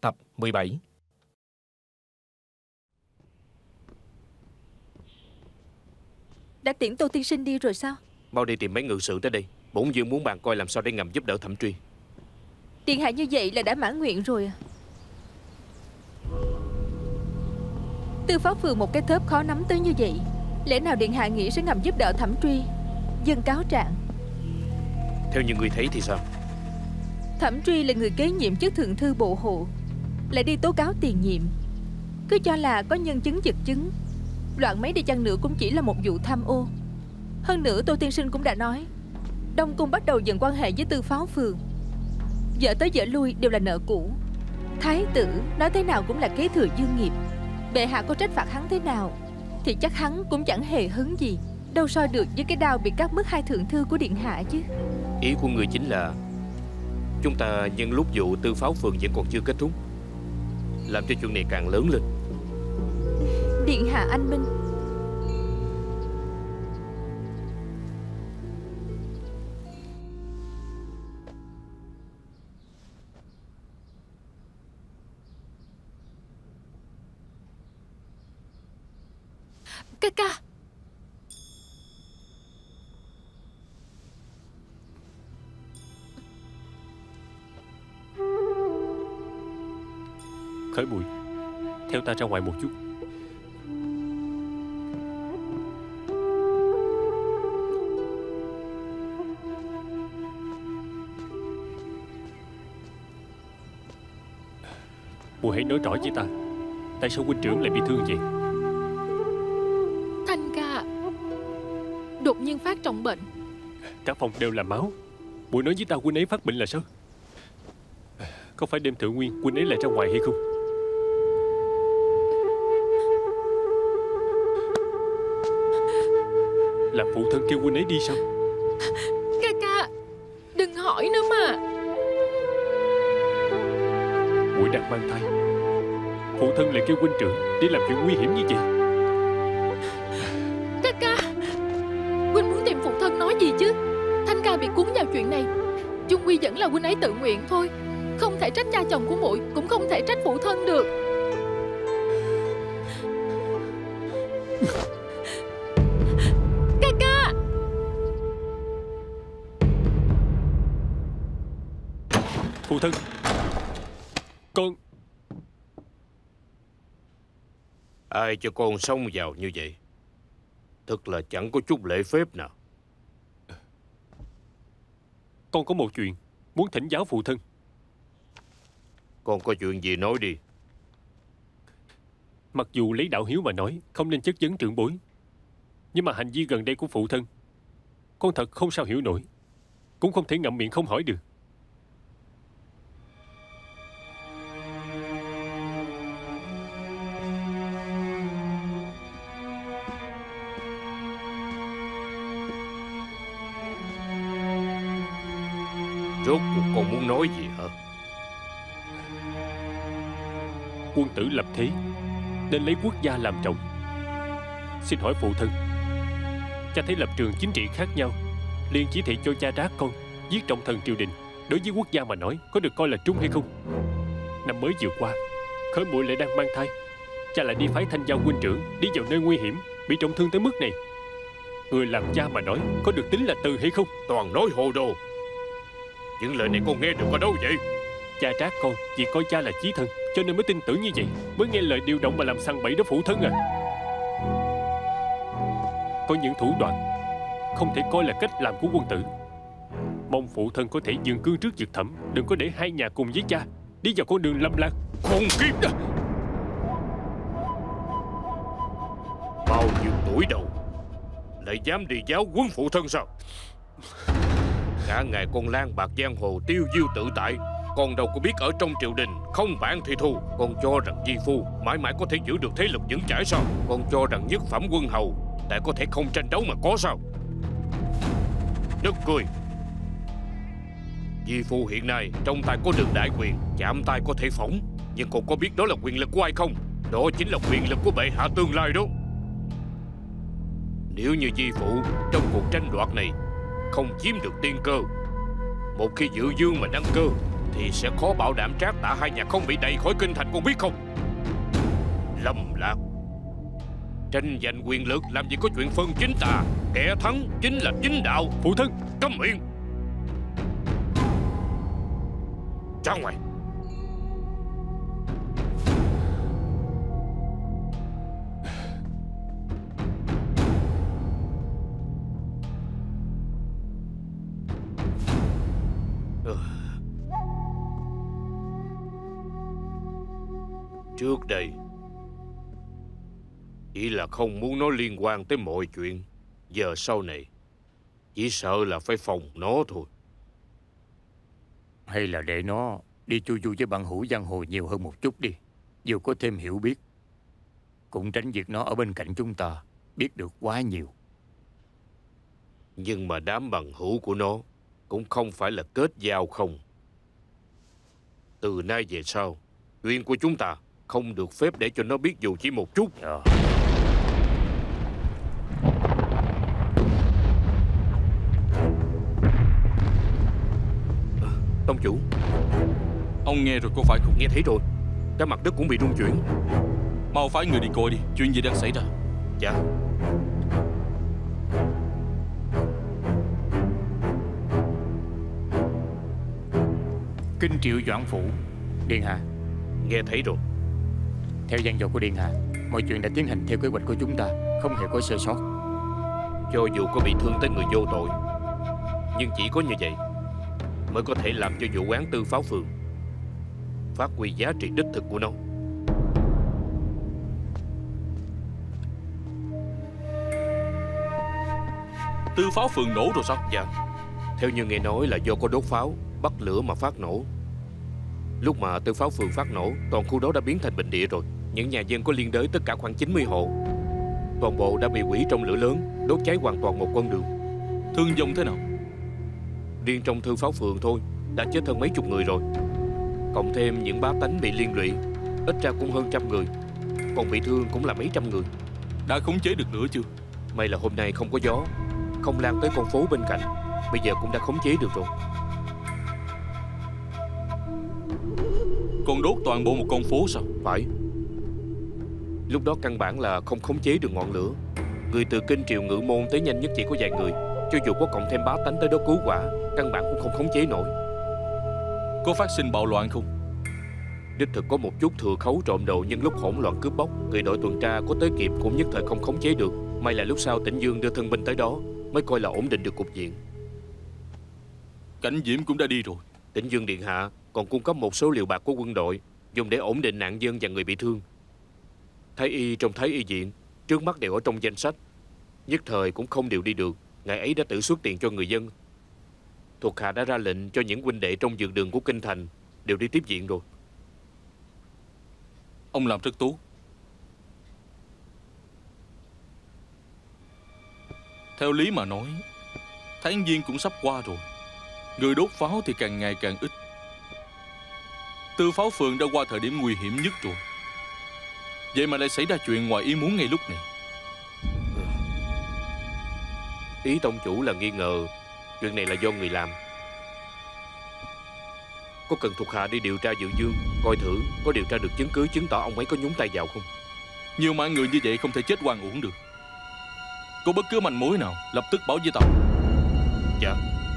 Tập 17. Đã tiễn Tô tiên sinh đi rồi sao? Mau đi tìm mấy ngự sự tới đây. Bổn vương muốn bàn coi làm sao để ngầm giúp đỡ Thẩm Truy. Điện hạ như vậy là đã mãn nguyện rồi à? Tư Pháo Phường một cái thớp khó nắm tới như vậy, lẽ nào điện hạ nghĩ sẽ ngầm giúp đỡ Thẩm Truy dâng cáo trạng? Theo như ngươi thấy thì sao? Thẩm Truy là người kế nhiệm chức thượng thư bộ hộ, lại đi tố cáo tiền nhiệm, cứ cho là có nhân chứng vật chứng. Loạn mấy đi chăng nữa cũng chỉ là một vụ tham ô. Hơn nữa Tô tiên sinh cũng đã nói Đông Cung bắt đầu dần quan hệ với Tư Pháo Phường, vợ tới vợ lui đều là nợ cũ. Thái tử nói thế nào cũng là kế thừa dương nghiệp. Bệ hạ có trách phạt hắn thế nào thì chắc hắn cũng chẳng hề hứng gì, đâu so được với cái đao bị cắt mất hai thượng thư của điện hạ chứ. Ý của người chính là chúng ta nhân lúc vụ Tư Pháo Phường vẫn còn chưa kết thúc, làm cho chuyện này càng lớn lên. Điện hạ anh minh. Ca ca. Khởi Bụi, theo ta ra ngoài một chút. Muội hãy nói rõ với ta, tại sao huynh trưởng lại bị thương vậy? Thanh ca đột nhiên phát trọng bệnh. Cả phòng đều là máu. Muội nói với ta huynh ấy phát bệnh là sao? Có phải đêm thượng nguyên huynh ấy lại ra ngoài hay không? Là phụ thân kêu huynh ấy đi sao? Ca ca đừng hỏi nữa mà. Muội đang mang thai, phụ thân lại kêu huynh trưởng để làm chuyện nguy hiểm như vậy. Ca ca, huynh muốn tìm phụ thân nói gì chứ? Thanh ca bị cuốn vào chuyện này, chung quy vẫn là huynh ấy tự nguyện thôi. Không thể trách cha chồng của muội, cũng không thể trách phụ thân được. Ca ca. Phụ thân, con... Ai cho con xông vào như vậy? Thật là chẳng có chút lễ phép nào. Con có một chuyện muốn thỉnh giáo phụ thân. Con có chuyện gì nói đi. Mặc dù lấy đạo hiếu mà nói không nên chất vấn trưởng bối, nhưng mà hành vi gần đây của phụ thân con thật không sao hiểu nổi, cũng không thể ngậm miệng không hỏi được. Rốt cuộc con muốn nói gì hả? Quân tử lập thế nên lấy quốc gia làm trọng. Xin hỏi phụ thân, cha thấy lập trường chính trị khác nhau, liền chỉ thị cho cha rác con giết trọng thần triều đình, đối với quốc gia mà nói có được coi là trung hay không? Năm mới vừa qua, Khởi Muội lại đang mang thai, cha lại đi phái Thanh Giao huynh trưởng đi vào nơi nguy hiểm, bị trọng thương tới mức này. Người làm cha mà nói có được tính là từ hay không? Toàn nói hồ đồ. Những lời này con nghe được ở đâu vậy? Cha trách con vì coi cha là chí thân, cho nên mới tin tưởng như vậy, mới nghe lời điều động mà làm sằng bậy đó phụ thân à. Có những thủ đoạn không thể coi là cách làm của quân tử. Mong phụ thân có thể dừng cương trước vực thẩm, đừng có để hai nhà cùng với cha đi vào con đường lâm lạc. Khốn kiếp! Bao nhiêu tuổi đầu lại dám đi giáo huấn phụ thân sao? Cả ngày con lang bạc giang hồ tiêu diêu tự tại, con đâu có biết ở trong triều đình không bạn thì thù. Con cho rằng di phu mãi mãi có thể giữ được thế lực vững chãi sao? Con cho rằng nhất phẩm quân hầu lại có thể không tranh đấu mà có sao? Nực cười. Di phu hiện nay trong tay có đường đại quyền, chạm tay có thể phỏng, nhưng con có biết đó là quyền lực của ai không? Đó chính là quyền lực của bệ hạ tương lai đó. Nếu như di phụ trong cuộc tranh đoạt này không chiếm được tiên cơ, một khi Dự Dương mà đăng cơ thì sẽ khó bảo đảm Trác Tạ hai nhà không bị đày khỏi kinh thành, con biết không? Lâm Lạc, tranh giành quyền lực làm gì có chuyện phân chính tà. Kẻ thắng chính là chính đạo. Phụ thân. Câm miệng. Ra ngoài. Trước đây chỉ là không muốn nó liên quan tới mọi chuyện. Giờ sau này chỉ sợ là phải phòng nó thôi. Hay là để nó đi chu du với bạn hữu giang hồ nhiều hơn một chút đi. Dù có thêm hiểu biết, cũng tránh việc nó ở bên cạnh chúng ta biết được quá nhiều. Nhưng mà đám bằng hữu của nó cũng không phải là kết giao không. Từ nay về sau, chuyện của chúng ta không được phép để cho nó biết dù chỉ một chút. Tông chủ, ông nghe rồi có phải không? nghe thấy rồi. Cả mặt đất cũng bị rung chuyển. Mau phái người đi coi đi, chuyện gì đang xảy ra. Dạ. Kinh Triệu Doãn Phủ. Điện hạ. Nghe thấy rồi. Theo dặn dò của điện hạ, mọi chuyện đã tiến hành theo kế hoạch của chúng ta, không hề có sơ sót. Cho dù có bị thương tới người vô tội, nhưng chỉ có như vậy mới có thể làm cho vụ án Tư Pháo Phường phát huy giá trị đích thực của nó. Tư Pháo Phường nổ rồi sao? Dạ. Theo như nghe nói là do có đốt pháo bắt lửa mà phát nổ. Lúc mà Tư Pháo Phường phát nổ, toàn khu đó đã biến thành bình địa rồi. Những nhà dân có liên đới tất cả khoảng 90 hộ, toàn bộ đã bị hủy trong lửa lớn, đốt cháy hoàn toàn một con đường. Thương vong thế nào? Riêng trong Tư Pháo Phường thôi đã chết hơn mấy chục người rồi. Cộng thêm những bá tánh bị liên lụy, ít ra cũng hơn 100 người. Còn bị thương cũng là mấy trăm người. Đã khống chế được lửa chưa? May là hôm nay không có gió, không lan tới con phố bên cạnh. Bây giờ cũng đã khống chế được rồi. Còn đốt toàn bộ một con phố sao? Phải. Lúc đó căn bản là không khống chế được ngọn lửa. Người từ Kinh Triều Ngự Môn tới nhanh nhất chỉ có vài người. Cho dù có cộng thêm bá tánh tới đó cứu hỏa, căn bản cũng không khống chế nổi. Có phát sinh bạo loạn không? Đích thực có một chút thừa khấu trộm đồ, nhưng lúc hỗn loạn cướp bóc, người đội tuần tra có tới kịp cũng nhất thời không khống chế được. May là lúc sau Tĩnh Dương đưa thân binh tới đó mới coi là ổn định được cục diện. Cảnh Diễm cũng đã đi rồi. Tĩnh Dương điện hạ còn cung cấp một số liều bạc của quân đội dùng để ổn định nạn dân và người bị thương. Thái y trong Thái y viện trước mắt đều ở trong danh sách, nhất thời cũng không điều đi được. Ngài ấy đã tự xuất tiền cho người dân. Thuộc hạ đã ra lệnh cho những huynh đệ trong dược đường của kinh thành đều đi tiếp viện rồi. Ông làm rất tốt. Theo lý mà nói, tháng giêng cũng sắp qua rồi. Người đốt pháo thì càng ngày càng ít. Tư Pháo Phường đã qua thời điểm nguy hiểm nhất rồi. Vậy mà lại xảy ra chuyện ngoài ý muốn ngay lúc này. Ý tông chủ là nghi ngờ chuyện này là do người làm. Có cần thuộc hạ đi điều tra Dự Dương, coi thử có điều tra được chứng cứ chứng tỏ ông ấy có nhúng tay vào không? Nhiều mạng người như vậy không thể chết oan uổng được. Có bất cứ manh mối nào lập tức báo với tao. Dạ.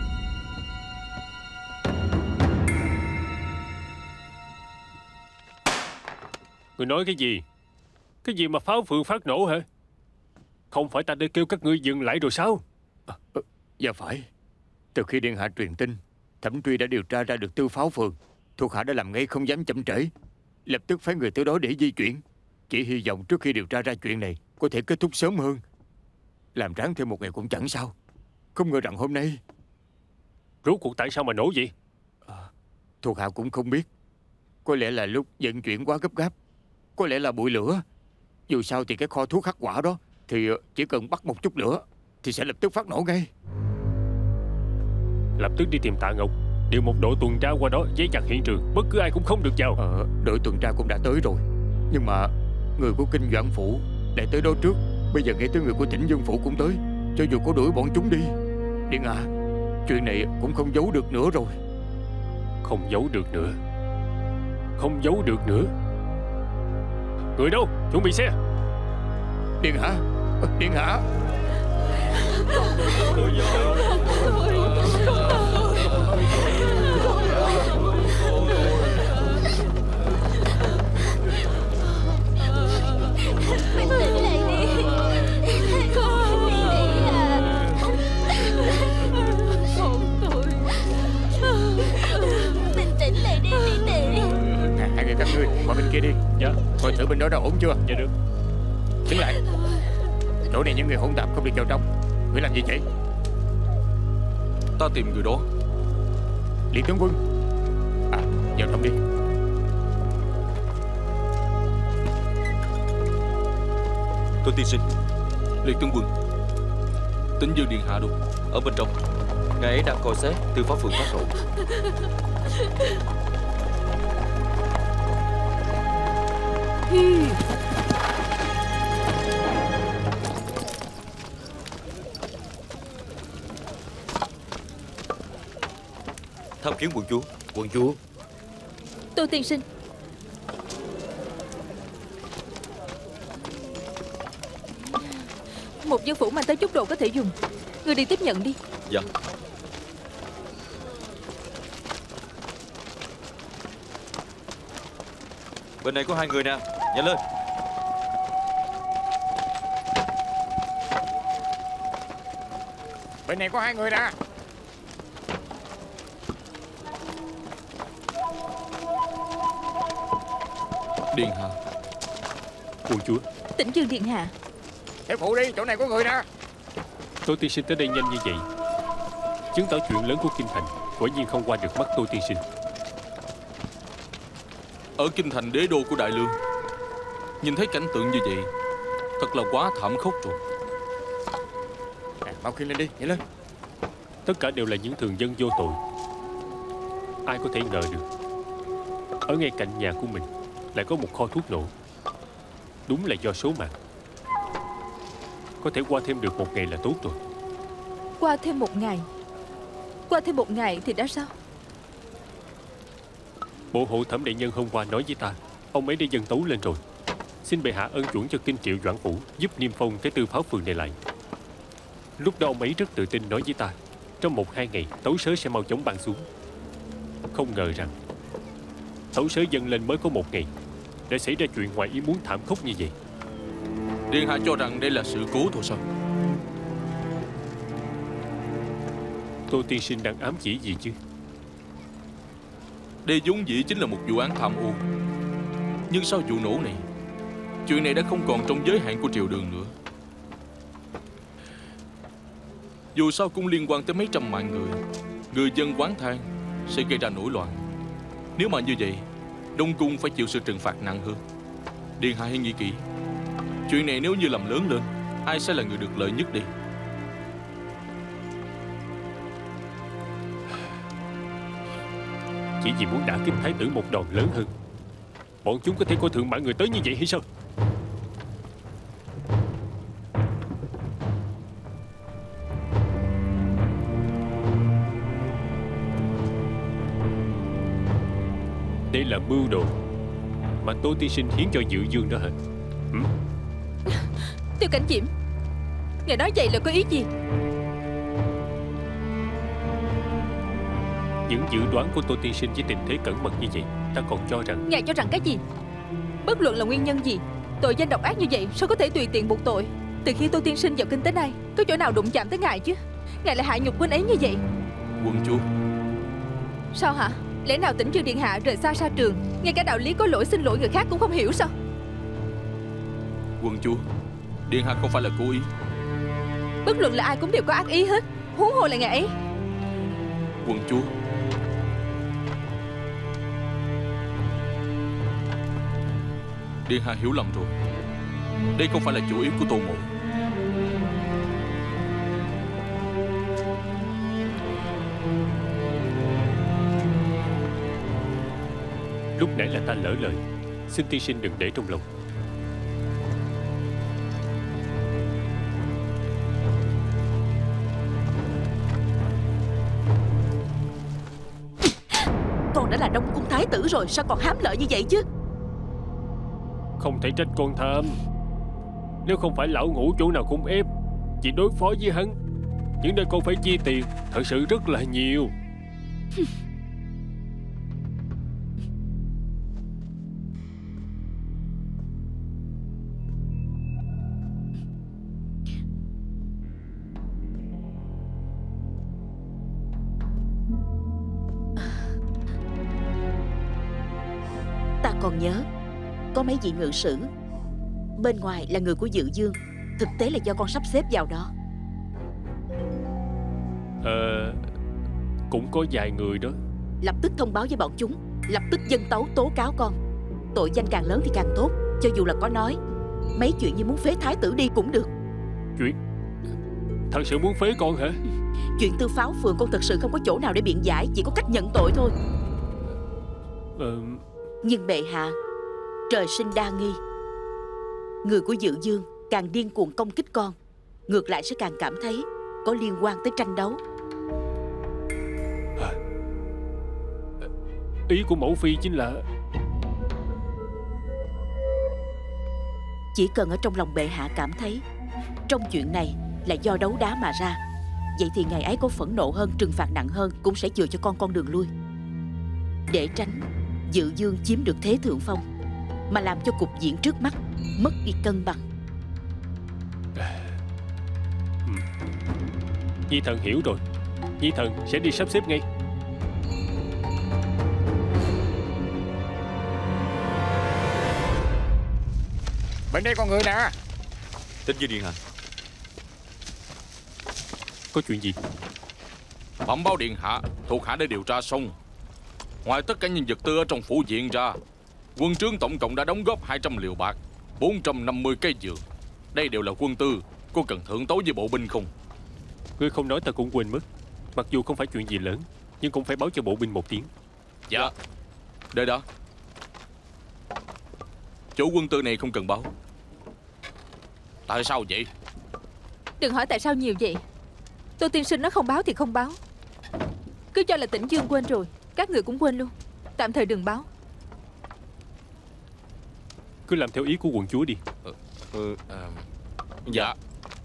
Người nói cái gì? Cái gì mà pháo phường phát nổ hả? Không phải ta đã kêu các ngươi dừng lại rồi sao? Dạ phải. Từ khi điện hạ truyền tin, Thẩm Truy đã điều tra ra được Tư Pháo Phường. Thuộc hạ đã làm ngay, không dám chậm trễ, lập tức phái người tới đó để di chuyển. Chỉ hy vọng trước khi điều tra ra chuyện này có thể kết thúc sớm hơn. Làm ráng thêm một ngày cũng chẳng sao. Không ngờ rằng hôm nay. Rốt cuộc tại sao mà nổ vậy? Thuộc hạ cũng không biết. Có lẽ là lúc vận chuyển quá gấp gáp, có lẽ là bụi lửa. Dù sao thì cái kho thuốc hắc quả đó thì chỉ cần bắt một chút lửa thì sẽ lập tức phát nổ ngay. Lập tức đi tìm Tạ Ngọc, điều một đội tuần tra qua đó giấy chặt hiện trường, bất cứ ai cũng không được vào. Đội tuần tra cũng đã tới rồi, nhưng mà người của Kinh Doãn Phủ lại tới đó trước. Bây giờ nghe tới người của Tĩnh Dương Phủ cũng tới. Cho dù có đuổi bọn chúng đi, điện hạ, chuyện này cũng không giấu được nữa rồi. Không giấu được nữa. Không giấu được nữa. Người đâu? Chuẩn bị xe. Điện hạ. Điện hạ. Bình tĩnh lại đi. Con đi à. Con tôi. Bình tĩnh lại đi tỷ tỷ. Hai người các ngươi qua bên kia đi. Dạ. Coi thử bên đó đã ổn chưa. Dạ được. Đứng lại. Chỗ này những người hỗn tạp không được vào trong. Ngươi làm gì vậy? Ta tìm người đó. Lý tướng quân. À, vào trong đi. Tôi tiên sinh. Liệt tướng quân. Tĩnh Dương điện hạ đâu? Ở bên trong. Ngài ấy đang coi xét Tư Pháo Phường phát nổ. Tham kiến quận chúa. Quận chúa. Tô tiên sinh. Một dân phủ mang tới chút đồ có thể dùng. Người đi tiếp nhận đi. Dạ. Bên này có 2 người nè. Nhanh lên. Bên này có 2 người nè. Điện hạ. Quận chúa. Tĩnh Dương điện hạ. Theo phụ đi, chỗ này có người nè. Tô tiên sinh tới đây nhanh như vậy, chứng tỏ chuyện lớn của Kinh Thành quả nhiên không qua được mắt Tô tiên sinh. Ở Kinh Thành đế đô của Đại Lương, nhìn thấy cảnh tượng như vậy thật là quá thảm khốc rồi. Mau khiêng lên đi, nhảy lên. Tất cả đều là những thường dân vô tội. Ai có thể ngờ được ở ngay cạnh nhà của mình lại có một kho thuốc nổ. Đúng là do số mạng. Có thể qua thêm được 1 ngày là tốt rồi. Qua thêm 1 ngày. Qua thêm 1 ngày thì đã sao? Bộ hộ thẩm đại nhân hôm qua nói với ta, ông ấy đã dâng tấu lên rồi, xin bệ hạ ân chuẩn cho Kinh Triệu Doãn Phủ giúp niêm phong cái Tư Pháo Phường này lại. Lúc đó ông ấy rất tự tin nói với ta, trong 1-2 ngày tấu sớ sẽ mau chóng ban xuống. Không ngờ rằng tấu sớ dâng lên mới có 1 ngày đã xảy ra chuyện ngoài ý muốn thảm khốc như vậy. Điện hạ cho rằng đây là sự cố thôi sao? Tô tiên sinh đang ám chỉ gì chứ? Đây vốn dĩ chính là một vụ án tham ô. Nhưng sau vụ nổ này, chuyện này đã không còn trong giới hạn của triều đường nữa. Dù sao cũng liên quan tới mấy trăm mạng người. Người dân oán than sẽ gây ra nổi loạn. Nếu mà như vậy, Đông Cung phải chịu sự trừng phạt nặng hơn. Điện hạ hãy nghĩ kỹ. Chuyện này nếu như làm lớn lên, ai sẽ là người được lợi nhất đây? Chỉ vì muốn đả kích thái tử một đòn lớn hơn, bọn chúng có thể coi thường mạng người tới như vậy hay sao? Đây là mưu đồ mà Tô tiên sinh hiến cho Dự Dương đó hả? Tiêu Cảnh Chiểm, ngài nói vậy là có ý gì? Những dự đoán của Tô tiên sinh với tình thế cẩn mật như vậy, ta còn cho rằng... Ngài cho rằng cái gì? Bất luận là nguyên nhân gì, tội danh độc ác như vậy sao có thể tùy tiện buộc tội? Từ khi Tô tiên sinh vào kinh tới nay, có chỗ nào đụng chạm tới ngài chứ? Ngài lại hạ nhục huynh ấy như vậy. Quận chúa. Sao hả? Lẽ nào Tĩnh Dương điện hạ rời xa sa trường, ngay cả đạo lý có lỗi xin lỗi người khác cũng không hiểu sao? Quận chúa, điện hạ không phải là cố ý. Bất luận là ai cũng đều có ác ý hết, huống hồ là ngài ấy. Quận chúa, điện hạ hiểu lầm rồi. Đây không phải là chủ ý của Tô Mộ. Lúc nãy là ta lỡ lời, xin tiên sinh đừng để trong lòng. Tô thái tử rồi, sao còn hám lợi như vậy chứ? Không thể trách con tham. Nếu không phải lão ngũ chỗ nào cũng ép, chỉ đối phó với hắn, những nơi con phải chi tiền thật sự rất là nhiều. Ta còn nhớ có mấy vị ngự sử, bên ngoài là người của Dự Dương, thực tế là do con sắp xếp vào đó. Cũng có vài người đó. Lập tức thông báo với bọn chúng, lập tức dâng tấu tố cáo con. Tội danh càng lớn thì càng tốt. Cho dù là có nói mấy chuyện như muốn phế thái tử đi cũng được. Chuyện? Thật sự muốn phế con hả? Chuyện Tư Pháo Phường con thật sự không có chỗ nào để biện giải, chỉ có cách nhận tội thôi. Nhưng bệ hạ, trời sinh đa nghi. Người của Dự Dương càng điên cuồng công kích con, ngược lại sẽ càng cảm thấy có liên quan tới tranh đấu. Ý của mẫu phi chính là chỉ cần ở trong lòng bệ hạ cảm thấy trong chuyện này là do đấu đá mà ra, vậy thì ngày ấy có phẫn nộ hơn, trừng phạt nặng hơn cũng sẽ chừa cho con đường lui, để tránh Dự Dương chiếm được thế thượng phong, mà làm cho cục diện trước mắt mất đi cân bằng. Nhi thần hiểu rồi. Nhi thần sẽ đi sắp xếp ngay. Bên đây con người nè. Tin như điện hạ. Có chuyện gì? Bẩm báo điện hạ, thuộc hạ đã điều tra xong. Ngoài tất cả những vật tư ở trong phủ viện ra, quân trướng tổng cộng đã đóng góp 200 liều bạc, 450 cây dược. Đây đều là quân tư. Cô cần thượng tấu với bộ binh không? Ngươi không nói ta cũng quên mất. Mặc dù không phải chuyện gì lớn, nhưng cũng phải báo cho bộ binh một tiếng. Dạ. Đợi đã. Chỗ quân tư này không cần báo. Tại sao vậy? Đừng hỏi tại sao nhiều vậy. Tô tiên sinh nói không báo thì không báo. Cứ cho là Tĩnh Dương quên rồi, các người cũng quên luôn. Tạm thời đừng báo. Cứ làm theo ý của quận chúa đi. Dạ.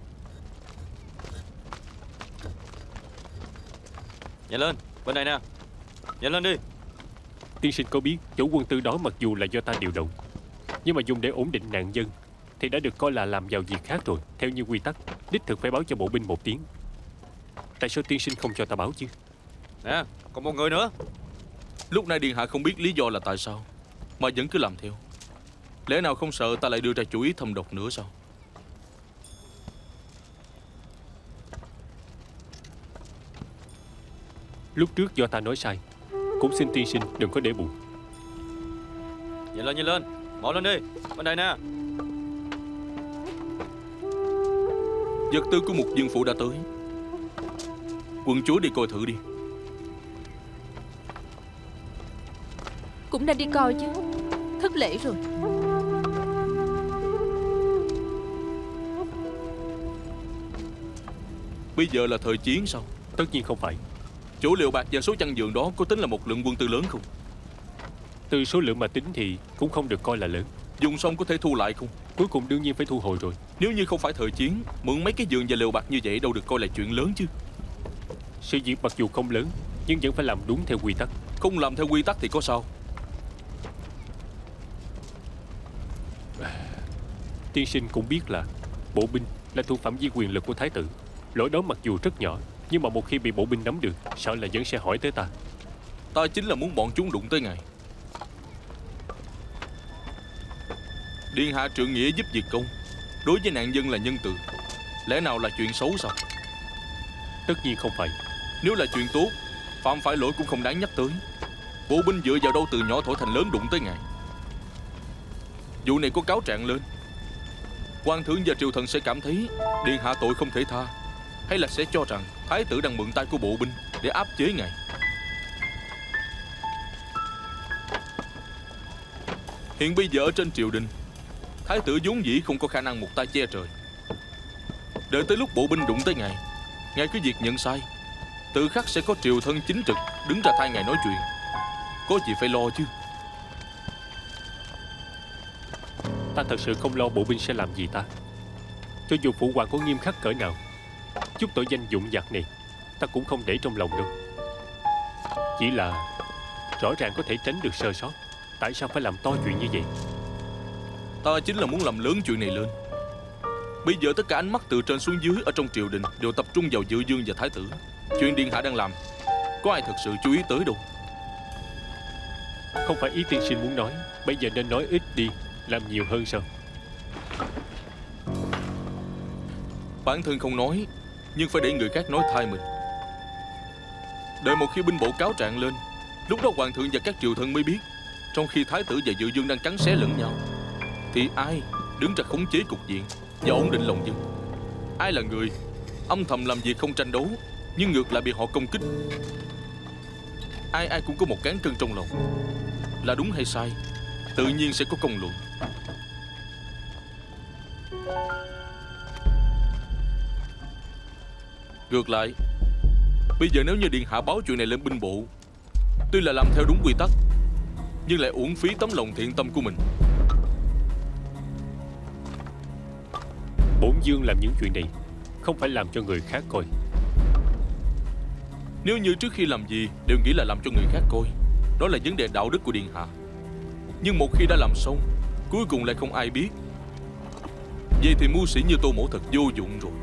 Nhanh lên, bên này nè. Nhanh lên đi. Tiên sinh có biết chỗ quân tư đó mặc dù là do ta điều động, nhưng mà dùng để ổn định nạn dân thì đã được coi là làm vào việc khác rồi. Theo như quy tắc, đích thực phải báo cho bộ binh một tiếng. Tại sao tiên sinh không cho ta báo chứ? Nè, còn một người nữa. Lúc này điện hạ không biết lý do là tại sao mà vẫn cứ làm theo. Lẽ nào không sợ ta lại đưa ra chủ ý thâm độc nữa sao? Lúc trước do ta nói sai, cũng xin tiên sinh đừng có để bụng. Nhanh lên, mau lên đi. Bên đây nè. Vật tư của Mục Dương phủ đã tới. Quận chúa đi coi thử đi. Cũng nên đi coi chứ. Thất lễ rồi. Bây giờ là thời chiến sao? Tất nhiên không phải. Chỗ liều bạc và số chăn giường đó có tính là một lượng quân tư lớn không? Từ số lượng mà tính thì cũng không được coi là lớn. Dùng xong có thể thu lại không? Cuối cùng đương nhiên phải thu hồi rồi. Nếu như không phải thời chiến, mượn mấy cái giường và liều bạc như vậy đâu được coi là chuyện lớn chứ. Sự việc mặc dù không lớn, nhưng vẫn phải làm đúng theo quy tắc. Không làm theo quy tắc thì có sao? Tiên sinh cũng biết là bộ binh là thuộc phạm vi quyền lực của thái tử. Lỗi đó mặc dù rất nhỏ, nhưng mà một khi bị bộ binh nắm được, sợ là vẫn sẽ hỏi tới ta. Ta chính là muốn bọn chúng đụng tới ngài. Điện hạ trượng nghĩa giúp việc công, đối với nạn dân là nhân từ. Lẽ nào là chuyện xấu sao? Tất nhiên không phải. Nếu là chuyện tốt, phạm phải lỗi cũng không đáng nhắc tới. Bộ binh dựa vào đâu từ nhỏ thổi thành lớn đụng tới ngài? Vụ này có cáo trạng lên, quan thượng và triều thần sẽ cảm thấy điện hạ tội không thể tha, hay là sẽ cho rằng thái tử đang mượn tay của bộ binh để áp chế ngài. Hiện bây giờ ở trên triều đình, thái tử vốn dĩ không có khả năng một tay che trời. Đợi tới lúc bộ binh đụng tới ngài, ngài cứ việc nhận sai, tự khắc sẽ có triều thân chính trực đứng ra thay ngài nói chuyện. có gì phải lo chứ. Ta thật sự không lo bộ binh sẽ làm gì ta. Cho dù phụ hoàng có nghiêm khắc cỡ nào, chút tội danh dụng vặt này ta cũng không để trong lòng đâu. Chỉ là rõ ràng có thể tránh được sơ sót, tại sao phải làm to chuyện như vậy? Ta chính là muốn làm lớn chuyện này lên. Bây giờ tất cả ánh mắt từ trên xuống dưới ở trong triều đình đều tập trung vào Dự Dương và Thái tử. Chuyện điện hạ đang làm, có ai thật sự chú ý tới đâu. Không phải ý tiên sinh muốn nói, bây giờ nên nói ít đi, làm nhiều hơn sao? Bản thân không nói, nhưng phải để người khác nói thay mình. Đợi một khi binh bộ cáo trạng lên, lúc đó hoàng thượng và các triều thần mới biết. Trong khi Thái tử và Dự Dương đang cắn xé lẫn nhau, thì ai đứng ra khống chế cục diện và ổn định lòng dân? Ai là người âm thầm làm việc không tranh đấu, nhưng ngược lại bị họ công kích? Ai cũng có một cán cân trong lòng. Là đúng hay sai, tự nhiên sẽ có công luận. Ngược lại, bây giờ nếu như điện hạ báo chuyện này lên binh bộ, tuy là làm theo đúng quy tắc, nhưng lại uổng phí tấm lòng thiện tâm của mình. Bổn vương làm những chuyện này không phải làm cho người khác coi. Nếu như trước khi làm gì đều nghĩ là làm cho người khác coi, đó là vấn đề đạo đức của điện hạ. Nhưng một khi đã làm xong, cuối cùng lại không ai biết, vậy thì mưu sĩ như Tô Mỗ thật vô dụng rồi.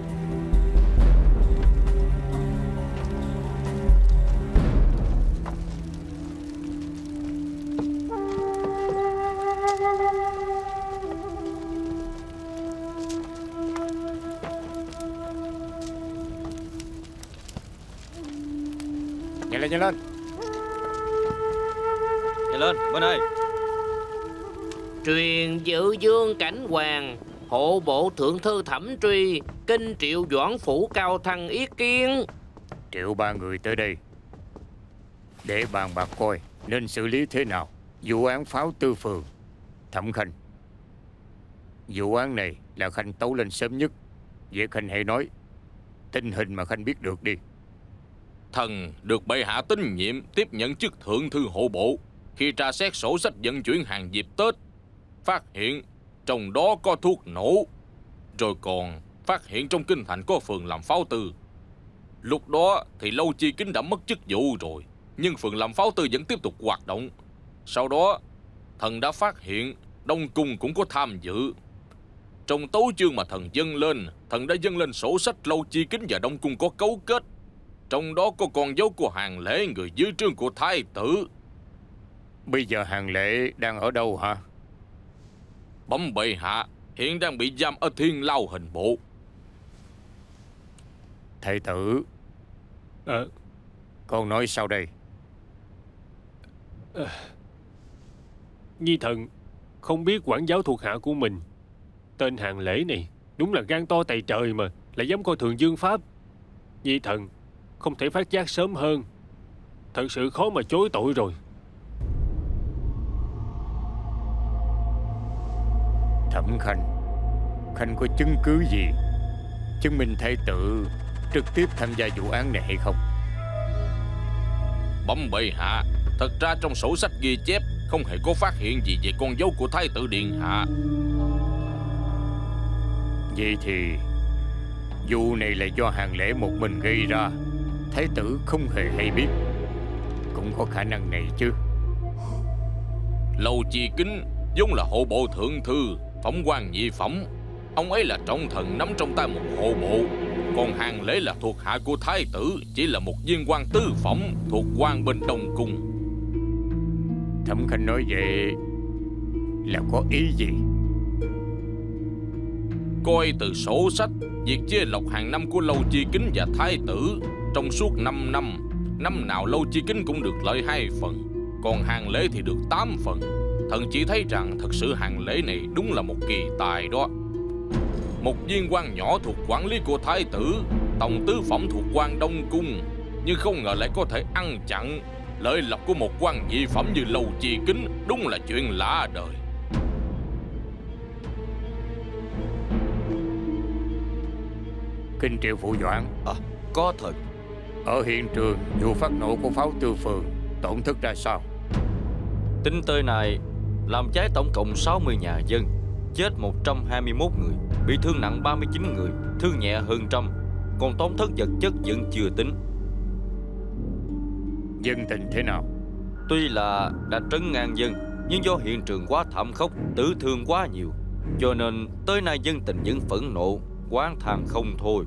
Nhanh lên, nhanh lên. Nhanh lên, bên ơi. Truyền Dự Dương Cảnh Hoàng, hộ bộ thượng thư Thẩm Truy, kinh Triệu Doãn phủ Cao Thăng ý kiến. Triệu ba người tới đây để bàn bạc coi nên xử lý thế nào vụ án pháo Tư Phường. Thẩm Khanh, vụ án này là Khanh tấu lên sớm nhất. Vậy Khanh hãy nói tình hình mà Khanh biết được đi. Thần được bệ hạ tín nhiệm tiếp nhận chức thượng thư hộ bộ. Khi tra xét sổ sách vận chuyển hàng dịp Tết, phát hiện trong đó có thuốc nổ, rồi còn phát hiện trong kinh thành có phường làm pháo tư. Lúc đó thì Lâu Chi Kính đã mất chức vụ rồi, nhưng phường làm pháo tư vẫn tiếp tục hoạt động. Sau đó thần đã phát hiện Đông Cung cũng có tham dự. Trong tấu chương mà thần dâng lên, thần đã dâng lên sổ sách Lâu Chi Kính và Đông Cung có cấu kết. Trong đó có con dấu của Hàng Lễ, người dưới trướng của Thái tử. Bây giờ Hàng Lễ đang ở đâu hả? Bẩm bệ hạ, hiện đang bị giam ở Thiên Lao hình bộ. Thái tử, con nói sao đây? Nhi thần không biết quản giáo thuộc hạ của mình. Tên Hàng Lễ này đúng là gan to tày trời mà, lại dám coi thường dương pháp. Nhi thần không thể phát giác sớm hơn, thật sự khó mà chối tội rồi. Thẩm Khanh, Khanh có chứng cứ gì chứng minh thái tử trực tiếp tham gia vụ án này hay không? Bẩm bệ hạ, thật ra trong sổ sách ghi chép không hề có phát hiện gì về con dấu của Thái tử điện hạ. Vậy thì vụ này là do Hàng Lễ một mình gây ra, thái tử không hề hay biết. Cũng có khả năng này chứ. Lâu Chi Kính vốn là hộ bộ thượng thư, phẩm quan nhị phẩm. Ông ấy là trọng thần nắm trong tay một hộ bộ. Còn Hàng Lễ là thuộc hạ của thái tử, chỉ là một viên quan tứ phẩm thuộc quan bên Đông Cung. Thẩm Khanh nói vậy là có ý gì? Coi từ sổ sách, việc chia lộc hàng năm của Lâu Chi Kính và thái tử trong suốt 5 năm, năm nào Lâu Chi Kính cũng được lợi 2 phần, còn Hàng Lễ thì được 8 phần. Thần chỉ thấy rằng thật sự Hàng Lễ này đúng là một kỳ tài đó. Một viên quan nhỏ thuộc quản lý của thái tử, tổng tứ phẩm thuộc quan Đông Cung, nhưng không ngờ lại có thể ăn chặn lợi lộc của một quan nhị phẩm như Lâu Chi Kính, đúng là chuyện lạ đời. Kinh Triệu Phụ Doãn. Có thật. Ở hiện trường vụ phát nổ của pháo Tư Phường tổn thất ra sao? Tính tới này làm cháy tổng cộng 60 nhà dân, chết 121 người, bị thương nặng 39 người, thương nhẹ hơn 100, còn tổn thất vật chất vẫn chưa tính. Dân tình thế nào? Tuy là đã trấn ngang dân, nhưng do hiện trường quá thảm khốc, tử thương quá nhiều, cho nên tới nay dân tình vẫn phẫn nộ, oán than không thôi.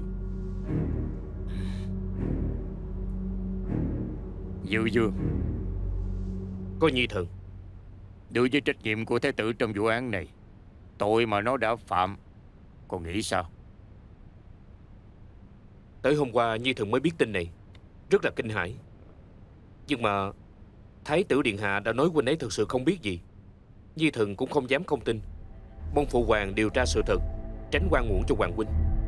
Dự Dương, Có Nhi Thần. đối với trách nhiệm của Thái tử trong vụ án này, tội mà nó đã phạm, con nghĩ sao? Tới hôm qua Nhi Thần mới biết tin này, rất là kinh hãi. Nhưng mà Thái tử điện hạ đã nói huynh ấy thực sự không biết gì. Nhi Thần cũng không dám không tin. Mong phụ hoàng điều tra sự thật, tránh oan uổng cho hoàng huynh.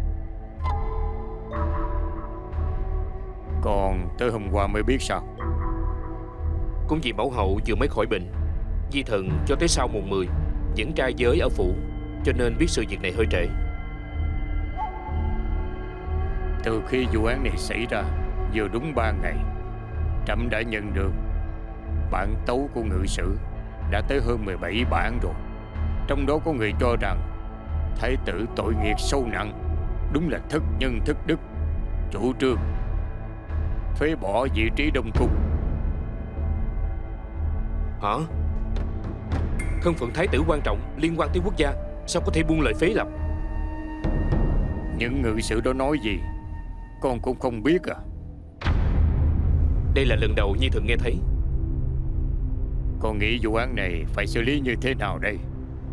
Còn tới hôm qua mới biết sao? Cũng vì mẫu hậu vừa mới khỏi bệnh, Nhi Thần cho tới sau mùng 10 vẫn trai giới ở phủ, cho nên biết sự việc này hơi trễ. Từ khi vụ án này xảy ra vừa đúng 3 ngày, trẫm đã nhận được bản tấu của ngự sử đã tới hơn 17 bản rồi. Trong đó có người cho rằng thái tử tội nghiệp sâu nặng, đúng là thất nhân thất đức, chủ trương phế bỏ vị trí đông cung. Hả? Thân phận thái tử quan trọng, liên quan tới quốc gia, sao có thể buông lời phế lập? Những ngự sử đó nói gì con cũng không biết à? Đây là lần đầu Nhi Thần nghe thấy. Con nghĩ vụ án này phải xử lý như thế nào đây?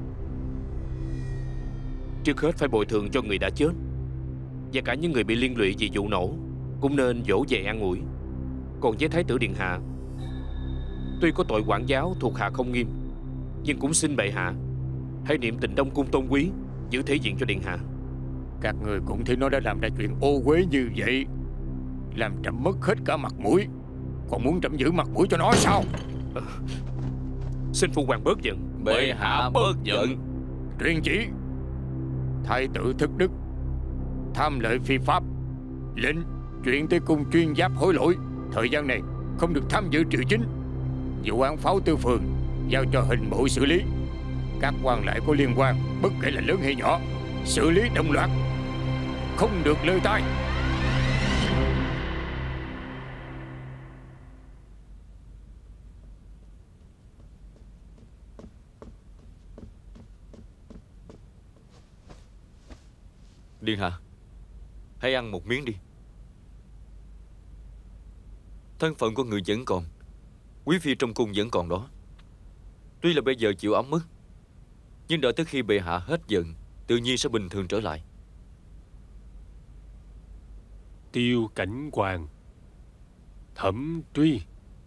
Trước hết phải bồi thường cho người đã chết, và cả những người bị liên lụy vì vụ nổ cũng nên dỗ về an ủi. Còn với thái tử điện hạ, tuy có tội quản giáo thuộc hạ không nghiêm, nhưng cũng xin bệ hạ hãy niệm tình Đông cung tôn quý, giữ thể diện cho điện hạ. Các người cũng thấy nó đã làm ra chuyện ô uế như vậy, làm trẫm mất hết cả mặt mũi, còn muốn trẫm giữ mặt mũi cho nó sao? Xin phụ hoàng bớt giận. Bệ hạ bớt giận. Truyền chỉ thái tử thất đức, tham lợi phi pháp, lệnh chuyển tới cung chuyên giáp hối lỗi. Thời gian này không được tham dự triều chính. Vụ án Pháo Tư Phường giao cho hình bộ xử lý. Các quan lại có liên quan, bất kể là lớn hay nhỏ, xử lý đồng loạt, không được lơi tay. Điện hạ, hãy ăn một miếng đi. Thân phận của người vẫn còn, quý phi trong cung vẫn còn đó. Tuy là bây giờ chịu ấm ức, nhưng đợi tới khi bệ hạ hết giận, tự nhiên sẽ bình thường trở lại. Tiêu Cảnh Hoàng, Thẩm Truy,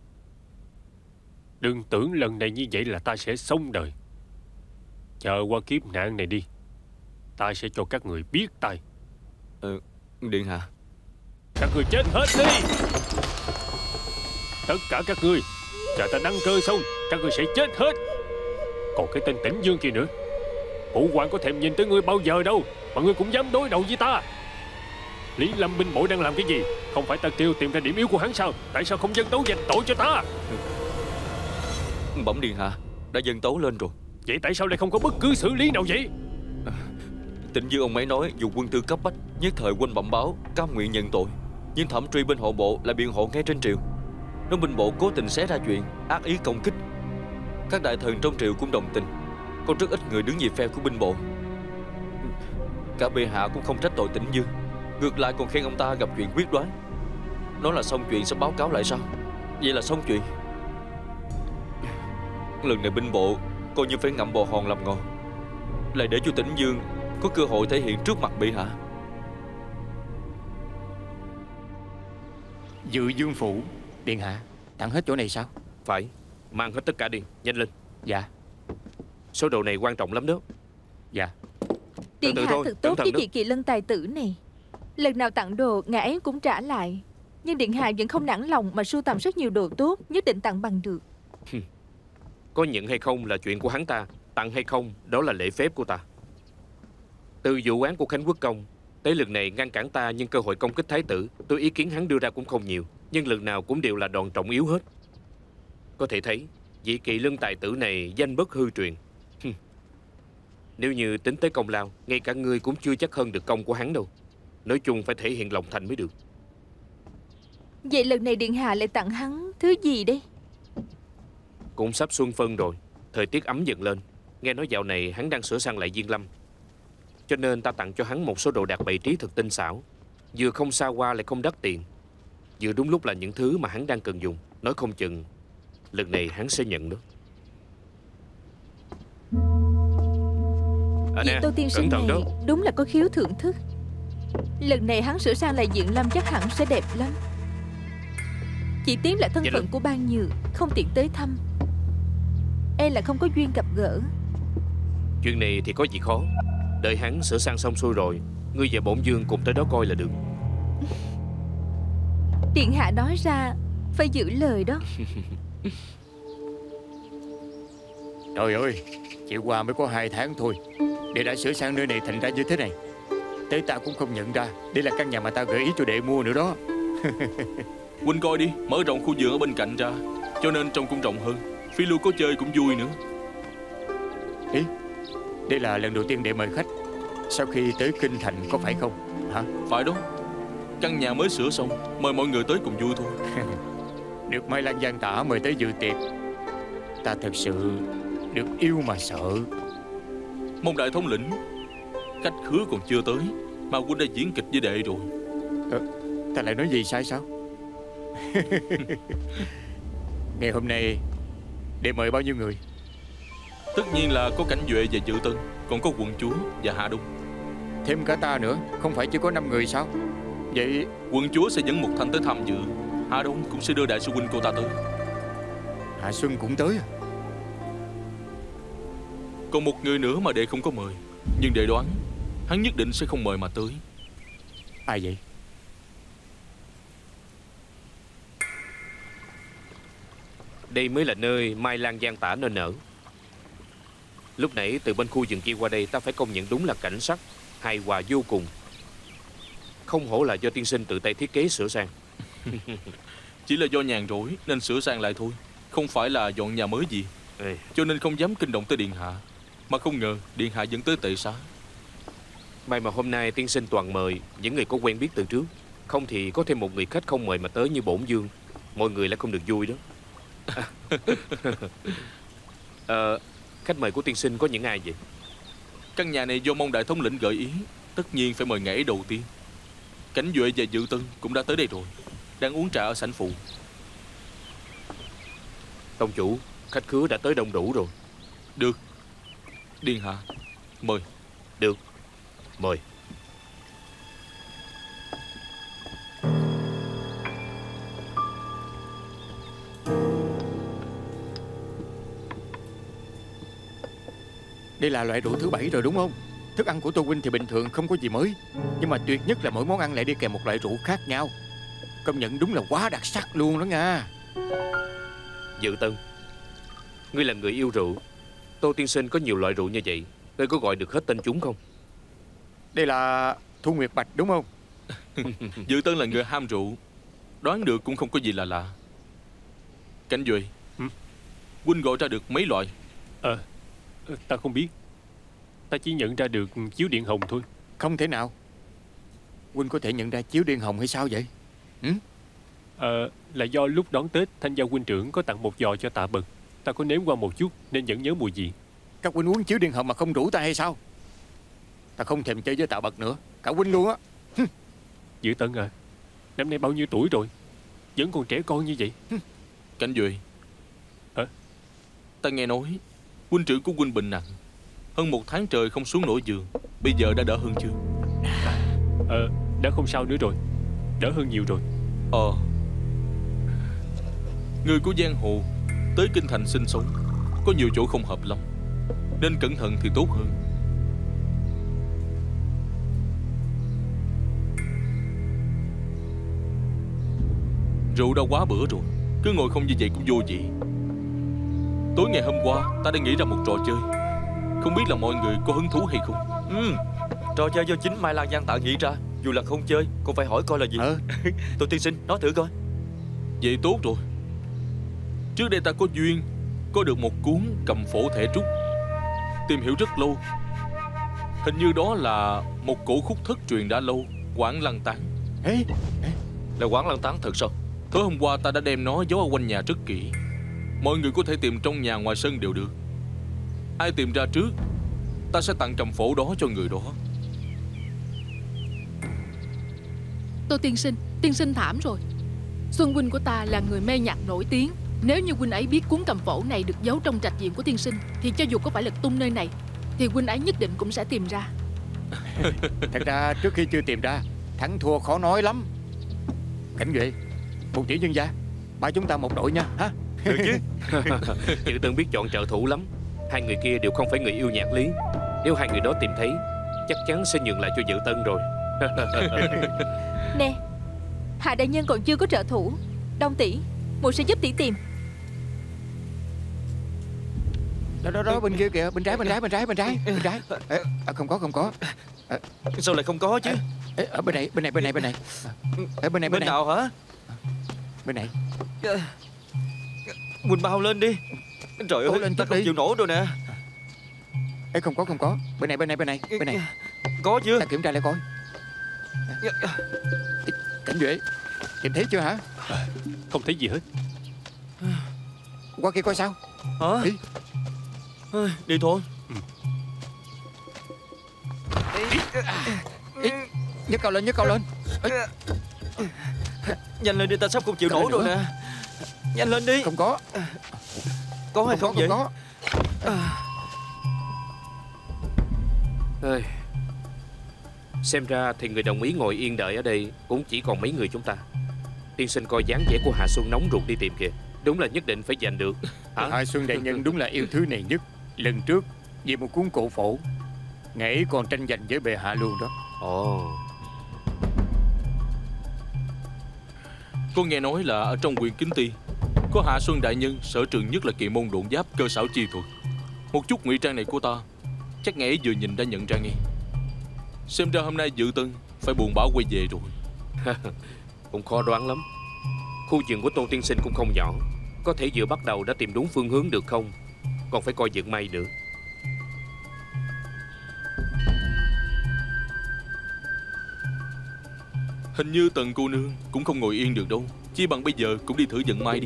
đừng tưởng lần này như vậy là ta sẽ xong đời. Chờ qua kiếp nạn này đi, ta sẽ cho các người biết tay. Điện hạ. Các người chết hết đi. Tất cả các ngươi, chờ ta đăng cơ xong, các ngươi sẽ chết hết. Còn cái tên Tĩnh Dương kia nữa, phụ hoàng có thèm nhìn tới ngươi bao giờ đâu mà ngươi cũng dám đối đầu với ta. Lý Lâm binh bộ đang làm cái gì? Không phải ta kêu tìm ra điểm yếu của hắn sao? Tại sao không dâng tấu dành tội cho ta? Bẩm điện hạ, đã dâng tấu lên rồi. Vậy tại sao lại không có bất cứ xử lý nào vậy? Tĩnh Dương ông ấy nói dù quân tư cấp bách, nhất thời quên bẩm báo, cam nguyện nhận tội. Nhưng Thẩm Truy bên hộ bộ lại biện hộ ngay trên triều, nói binh bộ cố tình xé ra chuyện, ác ý công kích. Các đại thần trong triều cũng đồng tình, có rất ít người đứng về phe của binh bộ. Cả bệ hạ cũng không trách tội Tĩnh Dương, ngược lại còn khen ông ta gặp chuyện quyết đoán, nói là xong chuyện sẽ báo cáo lại sau. Vậy là xong chuyện. Lần này binh bộ coi như phải ngậm bồ hòn làm ngọt, lại để cho Tĩnh Dương có cơ hội thể hiện trước mặt bệ hạ. Dự Dương phủ, điện hạ, tặng hết chỗ này sao? Phải, mang hết tất cả đi, nhanh lên. Dạ. Số đồ này quan trọng lắm đó. Dạ. Điện từ hạ thôi, thật tốt cẩn thận với đó. chị Kỳ Lân tài tử này. Lần nào tặng đồ ngài ấy cũng trả lại. Nhưng điện hạ vẫn không nản lòng mà sưu tầm rất nhiều đồ tốt, nhất định tặng bằng được. Có nhận hay không là chuyện của hắn ta, tặng hay không đó là lễ phép của ta. Từ vụ án của Khánh Quốc Công tới lần này ngăn cản ta nhân cơ hội công kích thái tử, tôi ý kiến hắn đưa ra cũng không nhiều, nhưng lần nào cũng đều là đòn trọng yếu hết. Có thể thấy vị kỳ lân tài tử này danh bất hư truyền. Nếu như tính tới công lao, ngay cả ngươi cũng chưa chắc hơn được công của hắn đâu. Nói chung phải thể hiện lòng thành mới được. Vậy lần này điện hạ lại tặng hắn thứ gì đây? Cũng sắp xuân phân rồi, thời tiết ấm dần lên. Nghe nói dạo này hắn đang sửa sang lại Diên Lâm, cho nên ta tặng cho hắn một số đồ đạc bày trí thật tinh xảo. Vừa không xa hoa lại không đắt tiền, vừa đúng lúc là những thứ mà hắn đang cần dùng. Nói không chừng lần này hắn sẽ nhận đó. Vị Tô tiên sinh này đúng là có khiếu thưởng thức. Lần này hắn sửa sang lại Diên Lâm chắc hẳn sẽ đẹp lắm. Chỉ tiếc là thân phận của Ban Nhược, không tiện tới thăm, e là không có duyên gặp gỡ. Chuyện này thì có gì khó. Đợi hắn sửa sang xong xuôi rồi, ngươi và bổn vương cùng tới đó coi là được. Điện hạ nói ra phải giữ lời đó. Trời ơi, chỉ qua mới có 2 tháng thôi, đệ đã sửa sang nơi này thành ra như thế này. Tới ta cũng không nhận ra đây là căn nhà mà ta gợi ý cho đệ mua nữa đó. Huynh coi đi, mở rộng khu vườn ở bên cạnh ra, cho nên trông cũng rộng hơn. Phi lưu có chơi cũng vui nữa. Ý, đây là lần đầu tiên đệ mời khách sau khi tới Kinh Thành có phải không hả? Phải đó, căn nhà mới sửa xong, mời mọi người tới cùng vui thôi. Được Mai Lan Giang Tả mời tới dự tiệc, ta thật sự được yêu mà sợ. Mong đại thống lĩnh, khách khứa còn chưa tới mà huynh đã diễn kịch với đệ rồi. Ta lại nói gì sai sao? Ngày hôm nay đệ mời bao nhiêu người? Tất nhiên là có Cảnh Duệ và Dự Tân, còn có quận chúa và Hạ Đông. Thêm cả ta nữa, không phải chỉ có 5 người sao? Vậy quận chúa sẽ dẫn Mục Thanh tới tham dự, Hạ Đông cũng sẽ đưa đại sư huynh cô ta tới. Hạ Xuân cũng tới à? Còn một người nữa mà đệ không có mời, nhưng đệ đoán hắn nhất định sẽ không mời mà tới. Ai vậy? Đây mới là nơi Mai Lan Giang Tả nên nở. Lúc nãy từ bên khu vườn kia qua đây, ta phải công nhận đúng là cảnh sắc hài hòa vô cùng. Không hổ là do tiên sinh tự tay thiết kế sửa sang. Chỉ là do nhàn rỗi nên sửa sang lại thôi, không phải là dọn nhà mới gì. Cho nên không dám kinh động tới điện hạ. Mà không ngờ điện hạ dẫn tới tệ xá. May mà hôm nay tiên sinh toàn mời những người có quen biết từ trước, không thì có thêm một người khách không mời mà tới như bổn vương, mọi người lại không được vui đó. Khách mời của tiên sinh có những ai vậy? Căn nhà này do Mong đại thống lĩnh gợi ý, tất nhiên phải mời ngài ấy đầu tiên. Cảnh Duệ và Dự Tân cũng đã tới đây rồi, đang uống trà ở sảnh phụ. Tông chủ, khách khứa đã tới đông đủ rồi. Được, điện hạ mời. Được, mời. Đây là loại rượu thứ 7 rồi đúng không? Thức ăn của Tô huynh thì bình thường không có gì mới, nhưng mà tuyệt nhất là mỗi món ăn lại đi kèm một loại rượu khác nhau. Công nhận đúng là quá đặc sắc luôn đó nha. Dự Tân, ngươi là người yêu rượu, Tô tiên sinh có nhiều loại rượu như vậy, ngươi có gọi được hết tên chúng không? Đây là Thu Nguyệt Bạch đúng không? Dự Tân là người ham rượu, đoán được cũng không có gì là lạ. Cảnh Duệ, huynh gọi ra được mấy loại? Ta không biết. Ta chỉ nhận ra được chiếu điện hồng thôi. Không thể nào. Huynh có thể nhận ra chiếu điện hồng hay sao vậy? Là do lúc đón Tết Thanh Giao huynh trưởng có tặng một giò cho Tạ Bật. Ta có nếm qua một chút nên vẫn nhớ mùi vị. Các huynh uống chiếu điện hồng mà không rủ ta hay sao? Ta không thèm chơi với Tạ Bật nữa, cả huynh luôn á. Dự Tân à, năm nay bao nhiêu tuổi rồi, vẫn còn trẻ con như vậy? Cảnh Duệ, ta nghe nói huynh trưởng của huynh bệnh nặng, hơn 1 tháng trời không xuống nổi giường. Bây giờ đã đỡ hơn chưa? Đã không sao nữa rồi, đỡ hơn nhiều rồi. Người của giang hồ tới kinh thành sinh sống có nhiều chỗ không hợp lắm, nên cẩn thận thì tốt hơn. Rượu đã quá bữa rồi, cứ ngồi không như vậy cũng vô vị. Tối ngày hôm qua ta đã nghĩ ra một trò chơi, không biết là mọi người có hứng thú hay không? Trò chơi do chính Mai Lan Giang Tả nghĩ ra, dù là không chơi cũng phải hỏi coi là gì. Tô tiên sinh nói thử coi. Vậy tốt rồi. Trước đây ta có duyên có được một cuốn Cầm Phổ Thể Trúc, tìm hiểu rất lâu. Hình như đó là một cổ khúc thất truyền đã lâu, Quảng Lăng Tán. Là Quảng Lăng Tán thật sao? Tối hôm qua ta đã đem nó giấu ở quanh nhà rất kỹ. Mọi người có thể tìm trong nhà ngoài sân đều được. Ai tìm ra trước, ta sẽ tặng trầm phổ đó cho người đó. Tô tiên sinh thảm rồi. Xuân huynh của ta là người mê nhạc nổi tiếng. Nếu như huynh ấy biết cuốn Cầm Phổ này được giấu trong trạch viện của tiên sinh, thì cho dù có phải lật tung nơi này, thì huynh ấy nhất định cũng sẽ tìm ra. Thật ra trước khi chưa tìm ra, thắng thua khó nói lắm. Cảnh Duệ, Một chỉ nhân gia, ba chúng ta một đội nha, hả? Được chứ. Chữ Tân biết chọn trợ thủ lắm. Hai người kia đều không phải người yêu Nhạc Lý. Nếu hai người đó tìm thấy, chắc chắn sẽ nhường lại cho Dự Tân rồi. Nè, Hạ đại nhân còn chưa có trợ thủ. Đông tỷ, muội sẽ giúp tỷ tìm. Đó bên kia kìa, bên trái. Không có. Sao lại không có chứ? Ở bên này. Ở bên này. Bên nào hả? Bên này. Quỳnh bao lên đi. Trời ơi, ta không chịu nổi rồi nè. Không có. Bên này. Có chưa? Ta kiểm tra lại coi. Cảnh Duệ, tìm thấy chưa hả? Không thấy gì hết. Qua kia coi sao. Hả? Đi thôi. Nhấc cao lên. Nhanh lên đi, ta sắp không chịu nổi rồi nè. Nhanh lên đi. Không có. Có hay không vậy? Không có. Xem ra thì người đồng ý ngồi yên đợi ở đây cũng chỉ còn mấy người chúng ta. Tiên sinh coi dáng vẻ của Hạ Xuân nóng ruột đi tìm kìa. Đúng là nhất định phải giành được. Hạ Xuân đại nhân đúng là yêu thứ này nhất. Lần trước vì một cuốn cổ phổ, ngài ấy còn tranh giành với bệ hạ luôn đó. Con nghe nói là ở trong quyền Kính Ti có Hạ Xuân đại nhân sở trường nhất là kỳ môn độn giáp cơ xảo chi thuật. Một chút ngụy trang này của ta chắc ngài ấy vừa nhìn đã nhận ra ngay. Xem ra hôm nay Dự Tân phải buồn bã quay về rồi. Cũng khó đoán lắm. Khu vườn của Tôn tiên sinh cũng không nhỏ. Có thể vừa bắt đầu đã tìm đúng phương hướng được không, còn phải coi vận may nữa. Hình như Tần cô nương cũng không ngồi yên được đâu. Chi bằng bây giờ cũng đi thử vận may đi.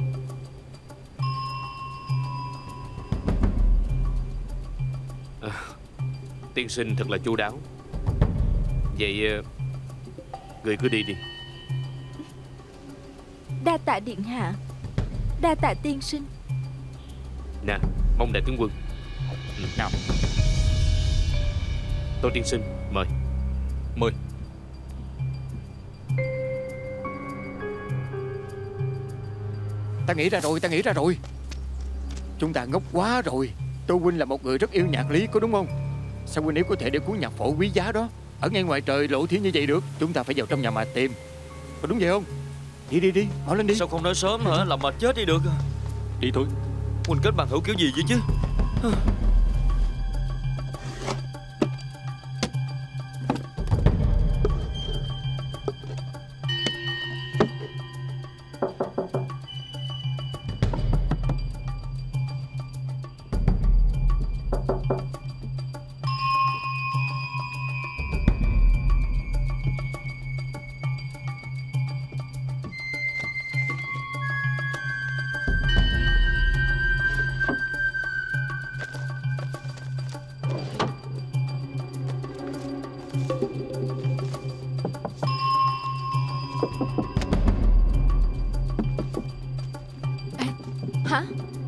Tiên sinh thật là chu đáo. Vậy người cứ đi đi. Đa tạ điện hạ, đa tạ tiên sinh. Nè, mong đại tướng quân. Nào, Tô tiên sinh, mời. Ta nghĩ ra rồi. Chúng ta ngốc quá rồi. Tô huynh là một người rất yêu Nhạc Lý, có đúng không? Sao huynh ấy có thể để cuốn nhạc phổ quý giá đó ở ngay ngoài trời lộ thiên như vậy được? Chúng ta phải vào trong nhà mà tìm. Có đúng vậy không? Đi, mau lên đi. Sao không nói sớm hả? Làm mệt chết đi được. Đi thôi. Quỳnh kết bằng hữu kiểu gì vậy chứ? Hả?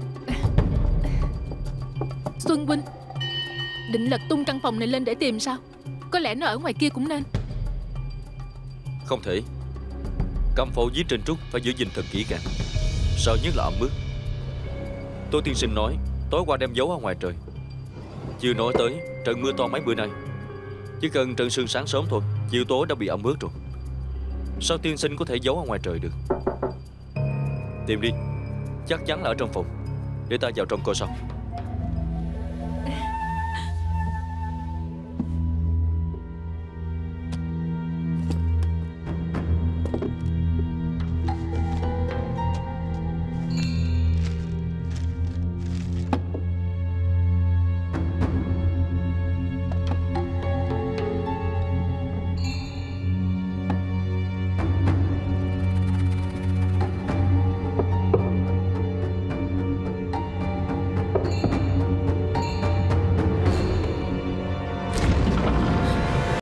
Xuân huynh định lật tung căn phòng này lên để tìm sao? Có lẽ nó ở ngoài kia cũng nên. Không thể. Cầm phổ với Trình Trúc phải giữ gìn thật kỹ càng. Sợ nhất là ẩm ướt. Tô tiên sinh nói tối qua đem giấu ở ngoài trời. Chưa nói tới trận mưa to mấy bữa nay. Chỉ cần trận sương sáng sớm thôi, chiều tối đã bị ẩm ướt rồi. Sao tiên sinh có thể giấu ở ngoài trời được? Tìm đi, chắc chắn là ở trong phòng. Để ta vào trong coi sao.